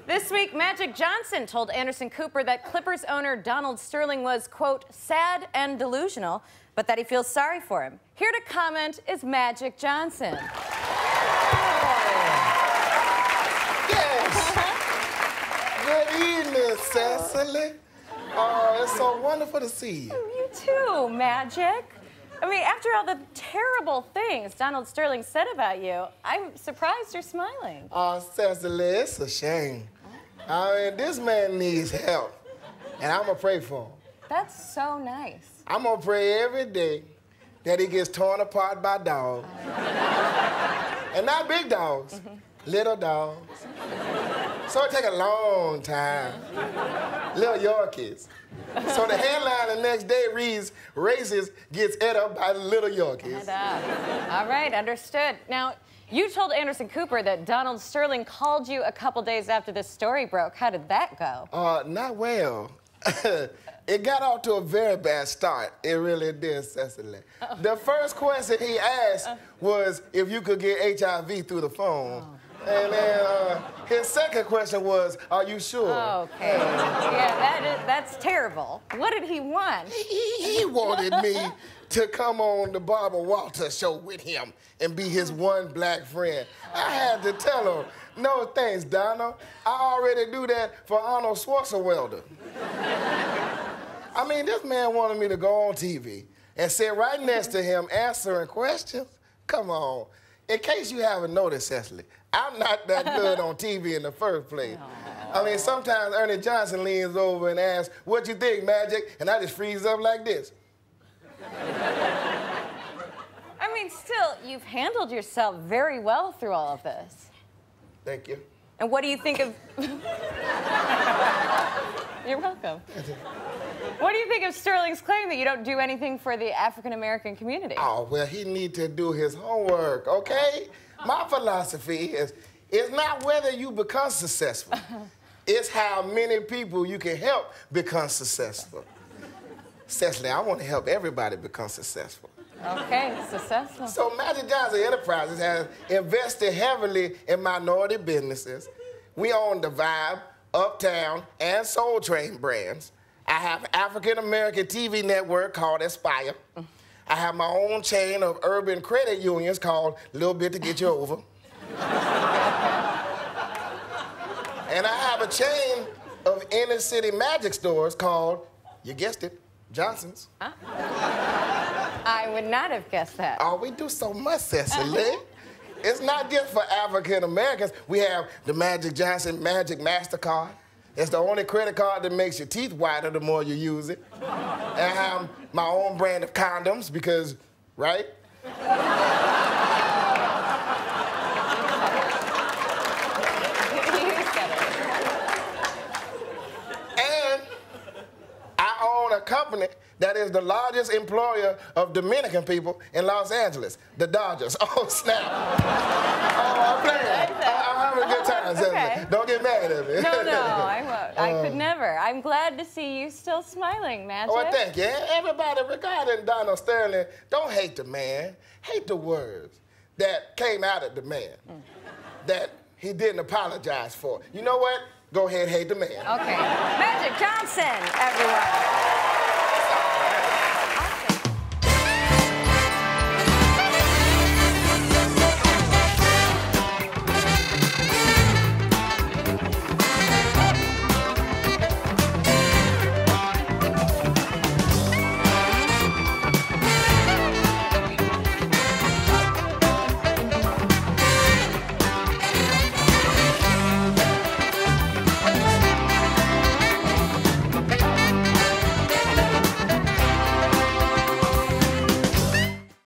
This week, Magic Johnson told Anderson Cooper that Clippers owner Donald Sterling was, quote, sad and delusional, but that he feels sorry for him. Here to comment is Magic Johnson. Yes. Good evening, Cecily. Oh, it's so wonderful to see you. You too, Magic. I mean, after all the terrible things Donald Sterling said about you, I'm surprised you're smiling. Oh, Cecily, it's a shame. I mean, this man needs help, and I'm gonna pray for him. That's so nice. I'm gonna pray every day that he gets torn apart by dogs. And not big dogs, little dogs. So it take a long time. Little Yorkies. So the headline the next day reads, "Racist gets ate up by little Yorkies." All right, understood. Now, you told Anderson Cooper that Donald Sterling called you a couple days after this story broke. How did that go? Not well. It got off to a very bad start. It really did, Cecily. The first question he asked was if you could get HIV through the phone. And then his second question was, are you sure? Okay. Yeah, that's terrible. What did he want? He wanted me to come on the Barbara Walters show with him and be his one black friend. I had to tell him, no thanks, Donald. I already do that for Arnold Schwarzenegger. I mean, this man wanted me to go on TV and sit right next to him answering questions. Come on. In case you haven't noticed, Cecily, I'm not that good on TV in the first place. I mean, sometimes Ernie Johnson leans over and asks, what you think, Magic? And I just freeze up like this. I mean, still, you've handled yourself very well through all of this. Thank you. And what do you think of... You're welcome. What do you think of Sterling's claim that you don't do anything for the African-American community? Oh, well, he need to do his homework, okay? My philosophy is, it's not whether you become successful. It's how many people you can help become successful. Cecily, I want to help everybody become successful. Okay, successful. So Magic Johnson Enterprises has invested heavily in minority businesses. We own the Vibe, Uptown, and Soul Train brands. I have an African-American TV network called Aspire. I have my own chain of urban credit unions called Little Bit to Get You Over. And I have a chain of inner-city magic stores called, you guessed it, Johnson's. Huh? I would not have guessed that. Oh, we do so much, Cecily. It's not just for African-Americans. We have the Magic Johnson Magic MasterCard. It's the only credit card that makes your teeth whiter the more you use it. And I have my own brand of condoms because, right? And I own a company that is the largest employer of Dominican people in Los Angeles, the Dodgers. Oh, snap. Oh, I'm playing. I'm having a good time, Cecily. Okay. Don't get mad at me. No, I won't. I could never. I'm glad to see you still smiling, Magic. Oh, thank you. Everybody regarding Donald Sterling, don't hate the man. Hate the words that came out of the man that he didn't apologize for. You know what? Go ahead, hate the man. Okay. Magic Johnson, everyone.